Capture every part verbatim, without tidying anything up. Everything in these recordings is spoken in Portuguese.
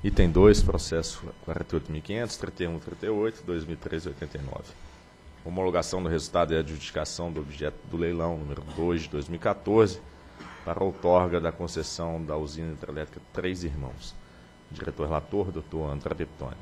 Item dois, processo quarenta e oito mil e quinhentos, trinta e um, trinta e oito, dois mil e treze, oitenta e nove. Homologação do resultado e adjudicação do objeto do leilão número dois de dois mil e quatorze para a outorga da concessão da usina hidrelétrica Três Irmãos. Diretor relator, doutor André Peptoni.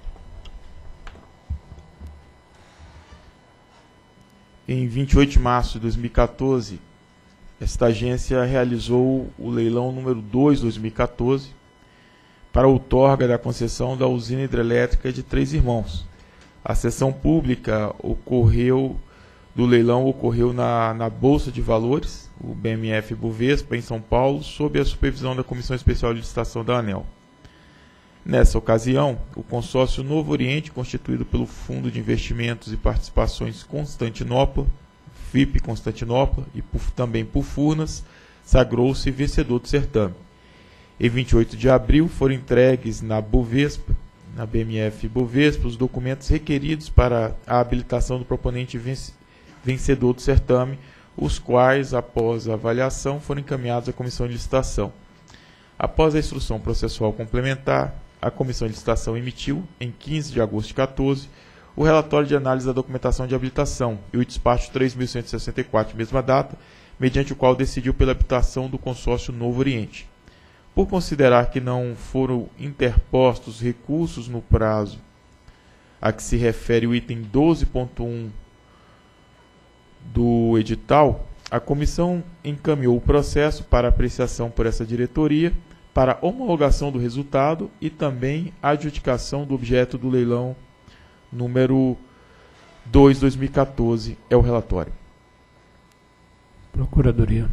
Em vinte e oito de março de dois mil e quatorze, esta agência realizou o leilão número dois de dois mil e quatorze para a outorga da concessão da usina hidrelétrica de Três Irmãos. A sessão pública ocorreu, do leilão ocorreu na, na Bolsa de Valores, o B M F Bovespa, em São Paulo, sob a supervisão da Comissão Especial de Licitação da ANEEL. Nessa ocasião, o consórcio Novo Oriente, constituído pelo Fundo de Investimentos e Participações Constantinopla, F I P Constantinopla e por, também por Furnas, sagrou-se vencedor do certame. Em vinte e oito de abril, foram entregues na Bovespa, na B M F Bovespa, os documentos requeridos para a habilitação do proponente vencedor do certame, os quais, após a avaliação, foram encaminhados à Comissão de Licitação. Após a instrução processual complementar, a Comissão de Licitação emitiu, em quinze de agosto de quatorze, o relatório de análise da documentação de habilitação e o despacho três mil cento e sessenta e quatro, mesma data, mediante o qual decidiu pela habilitação do consórcio Novo Oriente. Por considerar que não foram interpostos recursos no prazo a que se refere o item doze ponto um do edital, a comissão encaminhou o processo para apreciação por essa diretoria, para homologação do resultado e também adjudicação do objeto do leilão número dois de dois mil e quatorze, é o relatório. Procuradoria.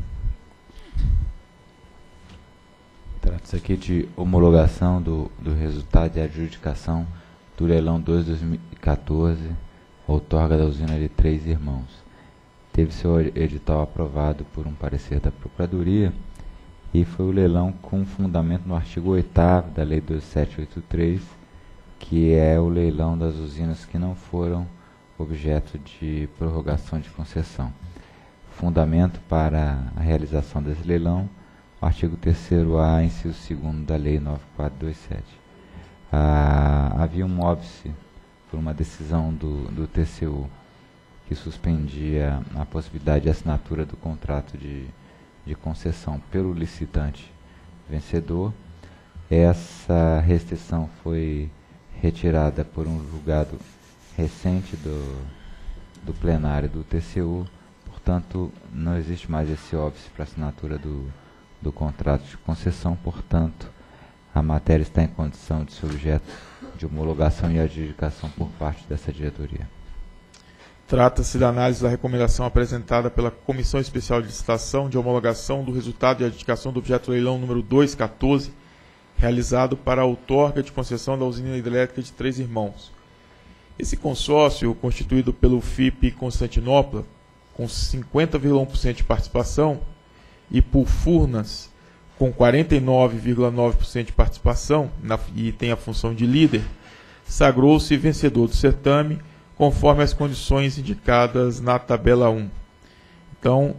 Trata-se aqui de homologação do, do resultado e adjudicação do leilão dois de dois mil e quatorze, outorga da usina de Três Irmãos. Teve seu edital aprovado por um parecer da Procuradoria e foi o leilão com fundamento no artigo oitavo da Lei doze mil setecentos e oitenta e três, que é o leilão das usinas que não foram objeto de prorrogação de concessão. Fundamento para a realização desse leilão, o artigo terceiro A, inciso segundo da Lei nove mil quatrocentos e vinte e sete. Ah, havia um óbice por uma decisão do, do T C U que suspendia a possibilidade de assinatura do contrato de, de concessão pelo licitante vencedor. Essa restrição foi retirada por um julgado recente do, do plenário do T C U, portanto, não existe mais esse óbice para assinatura do do contrato de concessão, portanto, a matéria está em condição de ser objeto de homologação e adjudicação por parte dessa diretoria. Trata-se da análise da recomendação apresentada pela Comissão Especial de Licitação de homologação do resultado e adjudicação do objeto leilão número dois quatorze, realizado para a outorga de concessão da usina hidrelétrica de Três Irmãos. Esse consórcio, constituído pelo F I P Constantinopla, com cinquenta vírgula um por cento de participação, e por Furnas, com quarenta e nove vírgula nove por cento de participação, na, e tem a função de líder, sagrou-se vencedor do certame, conforme as condições indicadas na tabela um. Então,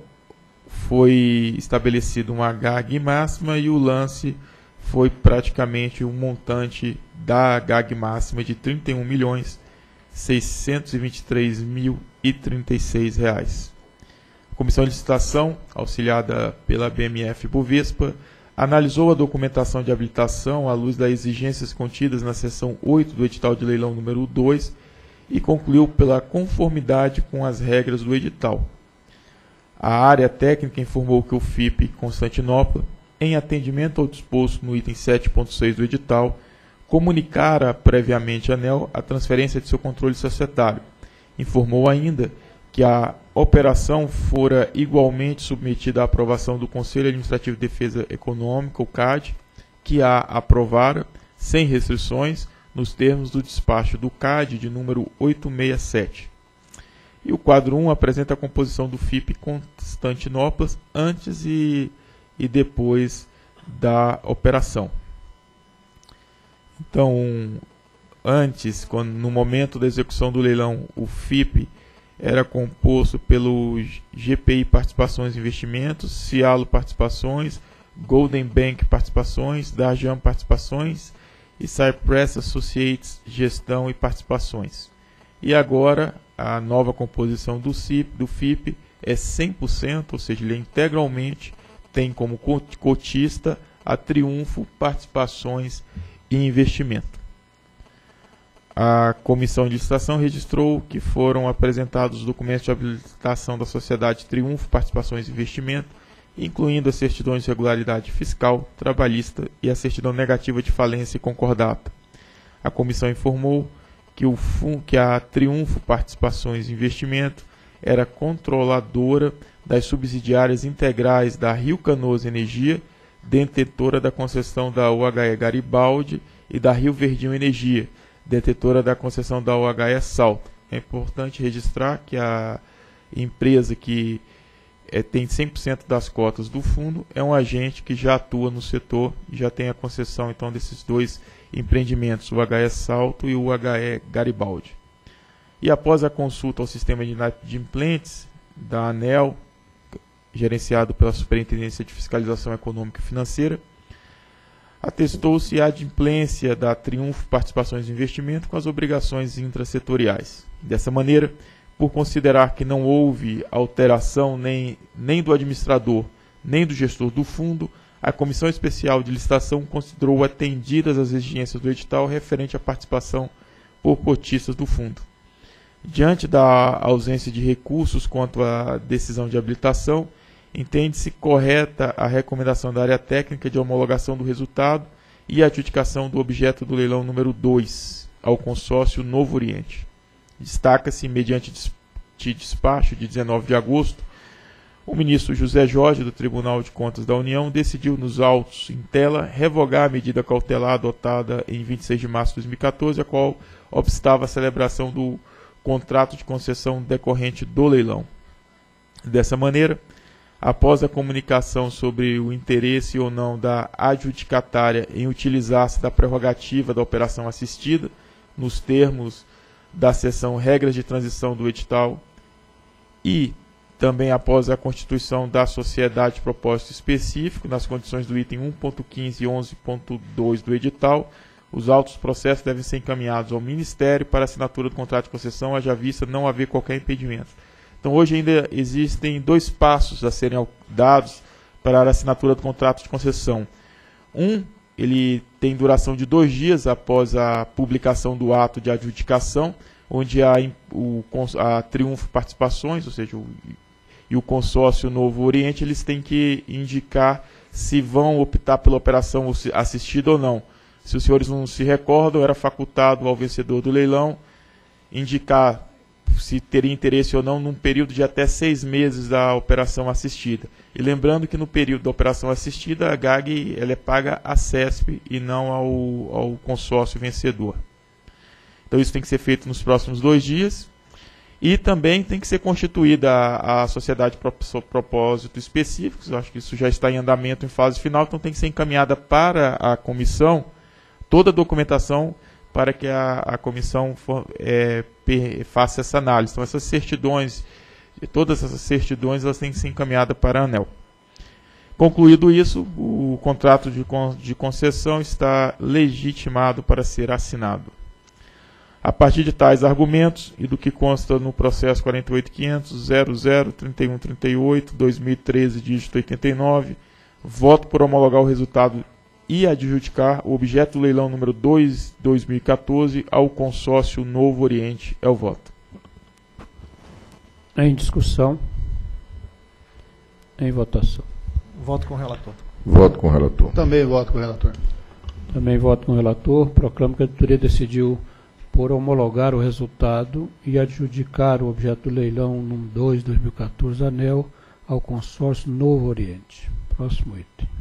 foi estabelecido uma G A G máxima e o lance foi praticamente um montante da G A G máxima de trinta e um milhões seiscentos e vinte e três mil e trinta e seis reais. A Comissão de Licitação, auxiliada pela B M F Bovespa, analisou a documentação de habilitação à luz das exigências contidas na seção oito do edital de leilão número dois e concluiu pela conformidade com as regras do edital. A área técnica informou que o F I P Constantinopla, em atendimento ao disposto no item sete ponto seis do edital, comunicara previamente à ANEEL a transferência de seu controle societário. Informou ainda que a operação fora igualmente submetida à aprovação do Conselho Administrativo de Defesa Econômica, o C A D, que a aprovara, sem restrições, nos termos do despacho do C A D de número oitocentos e sessenta e sete. E o quadro um apresenta a composição do F I P Constantinopla antes e, e depois da operação. Então, antes, quando, no momento da execução do leilão, o F I P era composto pelo G P I Participações e Investimentos, Cialo Participações, Golden Bank Participações, Darjam Participações e Cypress Associates Gestão e Participações. E agora a nova composição do, C I P, do F I P é cem por cento, ou seja, ele integralmente tem como cotista a Triunfo Participações e Investimento. A comissão de licitação registrou que foram apresentados os documentos de habilitação da sociedade Triunfo Participações e Investimento, incluindo as certidões de regularidade fiscal, trabalhista e a certidão negativa de falência e concordata. A comissão informou que, o, que a Triunfo Participações e Investimento era controladora das subsidiárias integrais da Rio Canoas Energia, detentora da concessão da U H E Garibaldi e da Rio Verdinho Energia, detentora da concessão da U H E Salto. É importante registrar que a empresa que é, tem cem por cento das cotas do fundo é um agente que já atua no setor e já tem a concessão então desses dois empreendimentos, o U H E Salto e o U H E Garibaldi. E após a consulta ao sistema de inadimplentes da ANEEL, gerenciado pela Superintendência de Fiscalização Econômica e Financeira, atestou-se a adimplência da Triunfo Participações e Investimento com as obrigações intrasetoriais. Dessa maneira, por considerar que não houve alteração nem, nem do administrador, nem do gestor do fundo, a Comissão Especial de Licitação considerou atendidas as exigências do edital referente à participação por cotistas do fundo. Diante da ausência de recursos quanto à decisão de habilitação, entende-se correta a recomendação da área técnica de homologação do resultado e a adjudicação do objeto do leilão número dois ao consórcio Novo Oriente. Destaca-se, mediante despacho de dezenove de agosto, o ministro José Jorge, do Tribunal de Contas da União, decidiu nos autos em tela revogar a medida cautelar adotada em vinte e seis de março de dois mil e quatorze, a qual obstava a celebração do contrato de concessão decorrente do leilão. Dessa maneira, após a comunicação sobre o interesse ou não da adjudicatária em utilizar-se da prerrogativa da operação assistida, nos termos da seção Regras de Transição do edital, e também após a constituição da sociedade de propósito específico, nas condições do item um ponto quinze e onze ponto dois do edital, os autos do processo devem ser encaminhados ao Ministério para assinatura do contrato de concessão, haja vista não haver qualquer impedimento. Então, hoje ainda existem dois passos a serem dados para a assinatura do contrato de concessão. Um, ele tem duração de dois dias após a publicação do ato de adjudicação, onde a, o, a Triunfo Participações, ou seja, o, e o consórcio Novo Oriente, eles têm que indicar se vão optar pela operação assistida ou não. Se os senhores não se recordam, era facultado ao vencedor do leilão indicar se teria interesse ou não num período de até seis meses da operação assistida. E lembrando que no período da operação assistida, a G A G ela é paga à CESP e não ao, ao consórcio vencedor. Então isso tem que ser feito nos próximos dois dias. E também tem que ser constituída a, a sociedade de propósito específicos. Eu acho que isso já está em andamento em fase final, então tem que ser encaminhada para a comissão toda a documentação para que a, a comissão for, é, per, faça essa análise. Então, essas certidões, todas essas certidões, elas têm que ser encaminhadas para a ANEEL. Concluído isso, o contrato de, de concessão está legitimado para ser assinado. A partir de tais argumentos e do que consta no processo quarenta e oito quinhentos, zero zero, trinta e um trinta e oito, dois mil e treze, dígito oitenta e nove, voto por homologar o resultado e adjudicar o objeto do leilão número dois, dois mil e quatorze, ao consórcio Novo Oriente. É o voto. Em discussão. Em votação. Voto com o relator. Voto com o relator. Também voto com o relator. Também voto com o relator. Proclamo que a diretoria decidiu por homologar o resultado e adjudicar o objeto do leilão número dois, dois mil e quatorze, ANEEL, ao consórcio Novo Oriente. Próximo item.